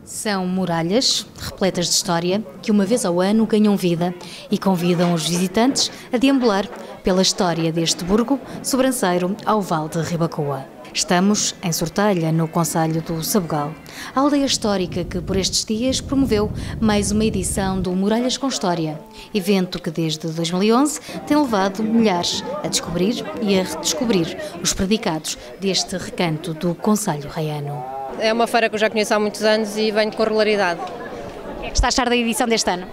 São muralhas repletas de história que uma vez ao ano ganham vida e convidam os visitantes a deambular pela história deste burgo sobranceiro ao Vale de Ribacoa. Estamos em Sortelha, no concelho do Sabugal, a aldeia histórica que por estes dias promoveu mais uma edição do Muralhas com História, evento que desde 2011 tem levado milhares a descobrir e a redescobrir os predicados deste recanto do concelho raiano. É uma feira que eu já conheço há muitos anos e venho com regularidade. O que é que está a achar da edição deste ano?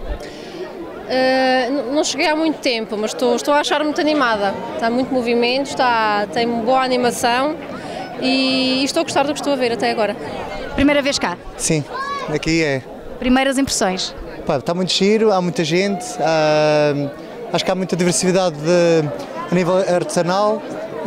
Não cheguei há muito tempo, mas estou a achar muito animada. Está muito movimento, tem boa animação e estou a gostar do que estou a ver até agora. Primeira vez cá? Sim, aqui é. Primeiras impressões? Está muito giro, há muita gente, acho que há muita diversidade a nível artesanal.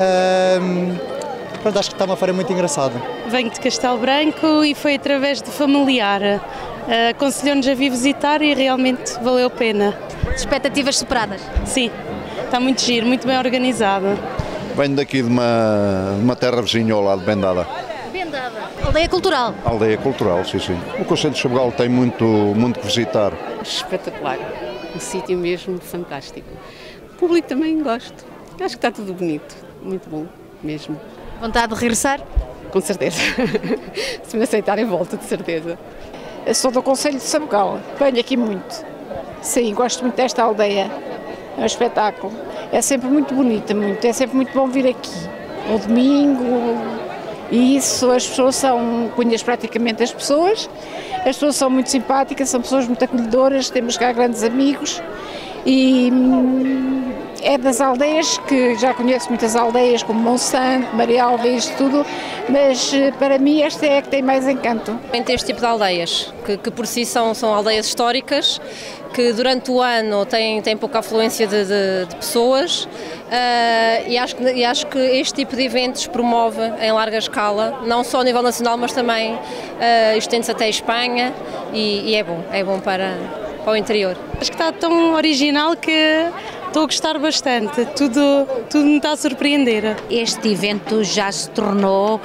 Acho que está uma feira muito engraçada. Venho de Castelo Branco e foi através de familiar. Aconselhou-nos a vir visitar e realmente valeu a pena. Expectativas superadas? Sim, está muito giro, muito bem organizado. Venho daqui de uma terra vizinha ao lado, Bendada. Bendada, aldeia cultural. Aldeia cultural, sim, sim. O concelho de Sabugal tem muito que visitar. Espetacular, um sítio mesmo fantástico. O público também gosto, acho que está tudo bonito, muito bom mesmo. Vontade de regressar? Com certeza, se me aceitarem volto, de certeza. Eu sou do concelho de Sabugal, venho aqui muito. Sim, gosto muito desta aldeia, é um espetáculo. É sempre muito bonita, é sempre muito bom vir aqui. Ao domingo, e isso, as pessoas conheço praticamente as pessoas são muito simpáticas, são pessoas muito acolhedoras, temos cá grandes amigos e é das aldeias, que já conheço muitas aldeias como Monsanto, Maria Alves, tudo, mas para mim esta é a que tem mais encanto. Tem este tipo de aldeias, que por si são aldeias históricas, que durante o ano têm pouca afluência de pessoas e acho que este tipo de eventos promove em larga escala, não só a nível nacional, mas também estende-se até a Espanha e é bom para o interior. Acho que está tão original que estou a gostar bastante, tudo me está a surpreender. Este evento já se tornou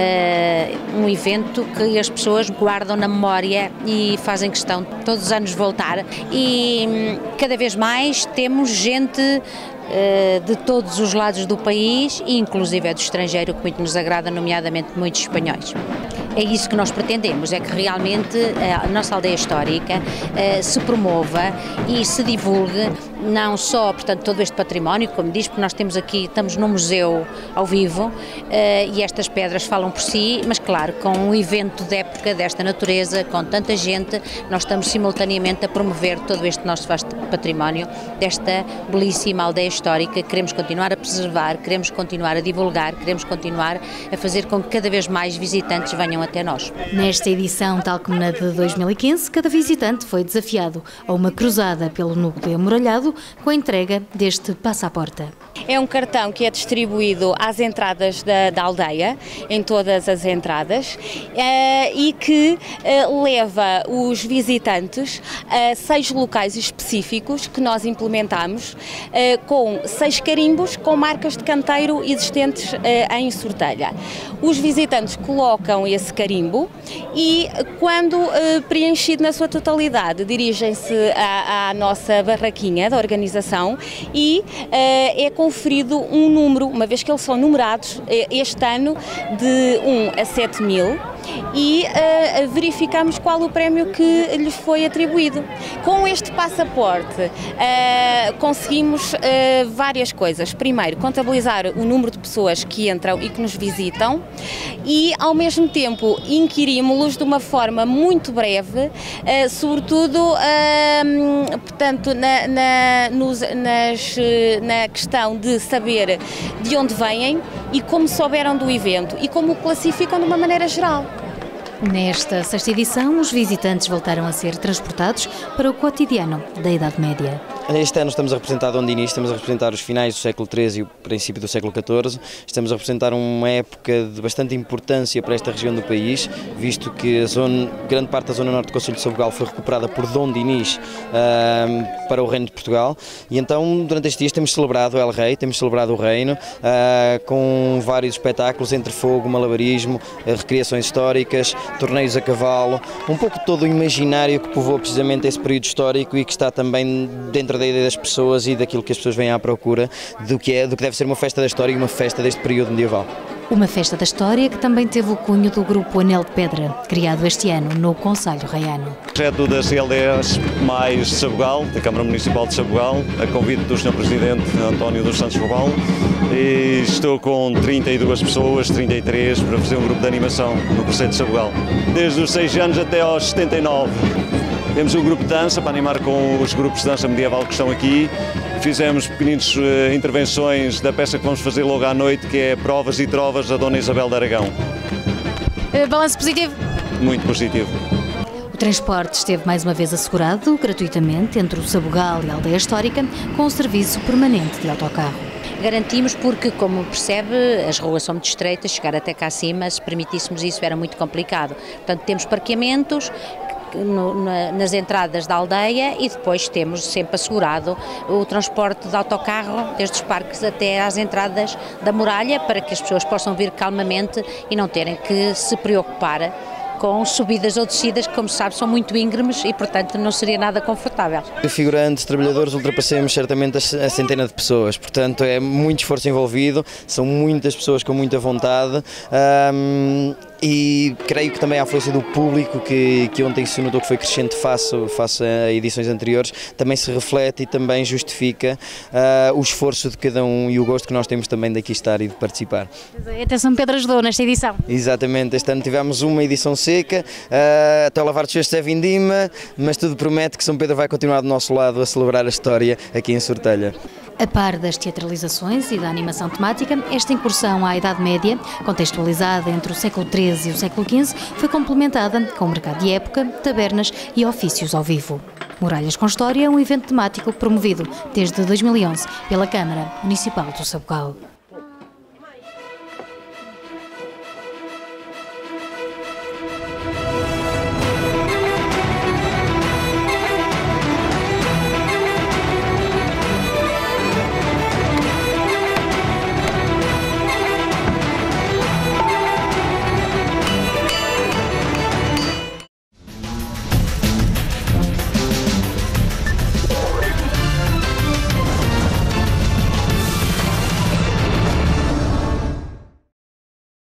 um evento que as pessoas guardam na memória e fazem questão todos os anos voltar e cada vez mais temos gente de todos os lados do país, inclusive do estrangeiro, que muito nos agrada, nomeadamente muitos espanhóis. É isso que nós pretendemos, é que realmente a nossa aldeia histórica se promova e se divulgue, não só, portanto, todo este património, como diz, porque nós estamos num museu ao vivo e estas pedras falam por si, mas claro, com um evento de época desta natureza, com tanta gente, nós estamos simultaneamente a promover todo este nosso vasto património desta belíssima aldeia histórica. Queremos continuar a preservar, queremos continuar a divulgar, queremos continuar a fazer com que cada vez mais visitantes venham até nós. Nesta edição, tal como na de 2015, cada visitante foi desafiado a uma cruzada pelo núcleo amuralhado com a entrega deste passaporte. É um cartão que é distribuído às entradas da aldeia, em todas as entradas, e que leva os visitantes a 6 locais específicos que nós implementamos, com 6 carimbos com marcas de canteiro existentes em Sortelha. Os visitantes colocam esse carimbo e, quando preenchido na sua totalidade, dirigem-se à nossa barraquinha da organização e é conferido um número, uma vez que eles são numerados este ano de 1 a 7 mil, e verificamos qual o prémio que lhes foi atribuído. Com este passaporte conseguimos várias coisas. Primeiro, contabilizar o número de pessoas que entram e que nos visitam e, ao mesmo tempo, inquirimos-los de uma forma muito breve, sobretudo, portanto, na questão de saber de onde vêm e como souberam do evento e como o classificam de uma maneira geral. Nesta sexta edição, os visitantes voltaram a ser transportados para o cotidiano da Idade Média. Este ano estamos a representar Dom Dinis, estamos a representar os finais do século XIII e o princípio do século XIV. Estamos a representar uma época de bastante importância para esta região do país, visto que grande parte da zona norte do Concelho de Sabugal foi recuperada por Dom Dinis para o Reino de Portugal. E então, durante estes dias, temos celebrado El Rei, temos celebrado o Reino, com vários espetáculos entre fogo, malabarismo, recriações históricas, torneios a cavalo, um pouco todo o imaginário que povoa precisamente esse período histórico e que está também dentro da ideia das pessoas e daquilo que as pessoas vêm à procura do que deve ser uma festa da história e uma festa deste período medieval. Uma festa da história que também teve o cunho do grupo Anel de Pedra, criado este ano no Concelho Reiano. Projeto das LDS mais de Sabugal, da Câmara Municipal de Sabugal, a convite do Sr. Presidente António dos Santos Fabal, e estou com 32 pessoas, 33, para fazer um grupo de animação no Concelho de Sabugal. Desde os 6 anos até aos 79. Temos um grupo de dança para animar com os grupos de dança medieval que estão aqui. Fizemos pequeninas intervenções da peça que vamos fazer logo à noite, que é Provas e Trovas da Dona Isabel de Aragão. Balanço positivo? Muito positivo. O transporte esteve mais uma vez assegurado gratuitamente entre o Sabugal e a Aldeia Histórica, com o serviço permanente de autocarro. Garantimos porque, como percebe, as ruas são muito estreitas, chegar até cá acima, se permitíssemos isso era muito complicado. Portanto, temos parqueamentos nas entradas da aldeia e depois temos sempre assegurado o transporte de autocarro desde os parques até às entradas da muralha, para que as pessoas possam vir calmamente e não terem que se preocupar com subidas ou descidas que, como se sabe, são muito íngremes e, portanto, não seria nada confortável. Figurantes, trabalhadores, ultrapassemos certamente a centena de pessoas, portanto é muito esforço envolvido, são muitas pessoas com muita vontade. E creio que também a afluência do público, que ontem se notou que foi crescente face a edições anteriores, também se reflete e também justifica o esforço de cada um e o gosto que nós temos também de aqui estar e de participar. Até São Pedro ajudou nesta edição. Exatamente, este ano tivemos uma edição seca, até o lavar de cestos é vindima, mas tudo promete que São Pedro vai continuar do nosso lado a celebrar a história aqui em Sortelha. A par das teatralizações e da animação temática, esta incursão à Idade Média, contextualizada entre o século XIII e o século XV, foi complementada com o mercado de época, tabernas e ofícios ao vivo. Muralhas com História é um evento temático promovido desde 2011 pela Câmara Municipal do Sabugal.